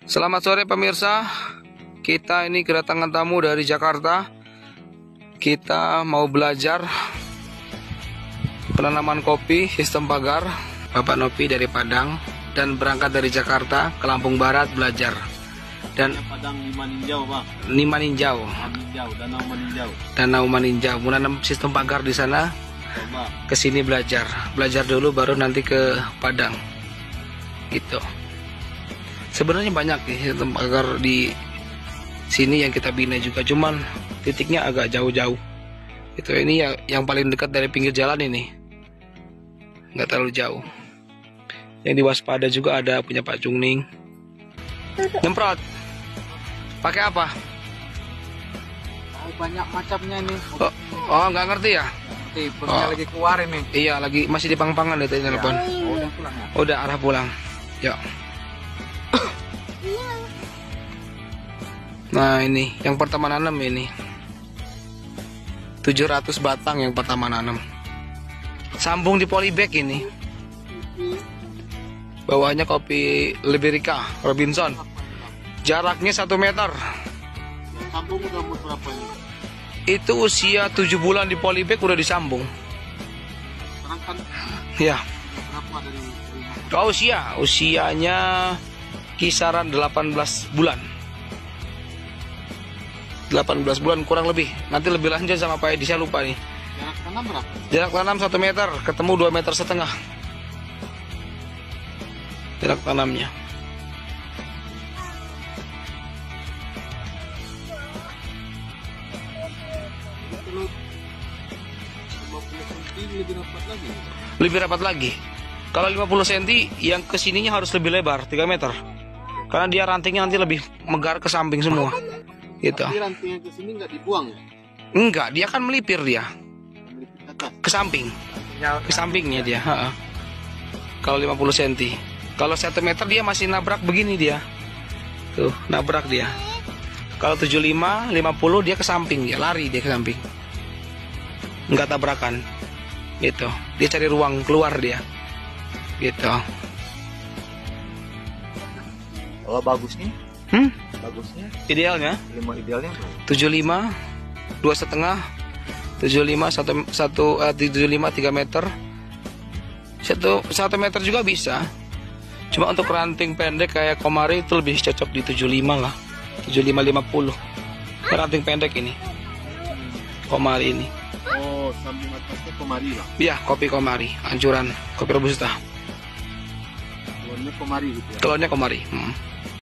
Selamat sore pemirsa. Kita ini kedatangan tamu dari Jakarta. Kita mau belajar penanaman kopi sistem pagar. Bapak Nopi dari Padang dan berangkat dari Jakarta ke Lampung Barat belajar. Dan Padang Nimaninjau, Bang. Nimaninjau, Danau Maninjau. Danau Maninjau. Menanam sistem pagar di sana. Coba. Kesini belajar dulu baru nanti ke Padang gitu. Sebenarnya banyak nih sistem pagar di sini yang kita bina juga, cuman titiknya agak jauh-jauh itu. Ini yang paling dekat dari pinggir jalan ini, nggak terlalu jauh. Yang diwaspada juga ada punya Pak Cungning. Nyemprot pakai apa? Banyak macamnya nih. Oh nggak ngerti ya. Perutnya lagi keluar ini. Iya, lagi masih di pang-pangan itu telepon. Udah pulang ya? Udah arah pulang. Yuk. Nah ini yang pertama nanam ini 700 batang yang pertama nanam. Sambung di polybag ini. Bawahnya kopi Liberica Robinson. Jaraknya 1 meter. Sambung udah umur berapa ini? Itu usia 7 bulan di polybag udah disambung. Sekarang kan Ya. berapa dari Oh, usianya kisaran 18 bulan. 18 bulan kurang lebih. Nanti lebih lanjut sama Pak Edi, saya lupa nih. jarak tanam berapa? Jarak tanam 1 meter, ketemu 2,5 meter. Jarak tanamnya. Kalau 50 cm lebih rapat lagi. Lebih rapat lagi. Kalau 50 cm yang kesininya harus lebih lebar 3 meter. Karena dia rantingnya nanti lebih megar ke samping semua. Gitu. Tapi rantingnya ke sini nggak dibuang ya? Enggak, dia kan melipir dia Melipir ke atas. ke samping. Ke sampingnya dia, Kalau 50 cm. Kalau 1 meter dia masih nabrak begini dia. Tuh, nabrak dia. Kalau 75, 50 dia ke samping, dia lari dia ke samping. Enggak tabrakan. Gitu. Dia cari ruang keluar dia. Gitu. Oh, bagusnya? Bagusnya? Idealnya Idealnya berapa? 75, 2,5, 75, 75 3 meter. 1 meter juga bisa. Cuma untuk ranting pendek kayak Komari itu lebih cocok di 75 lah. 75 50. Ranting pendek ini. Komari ini. Oh, samping atasnya Komari lah. Ya, kopi Komari, anjuran kopi robusta. Warnanya Komari gitu ya. Telurnya Komari.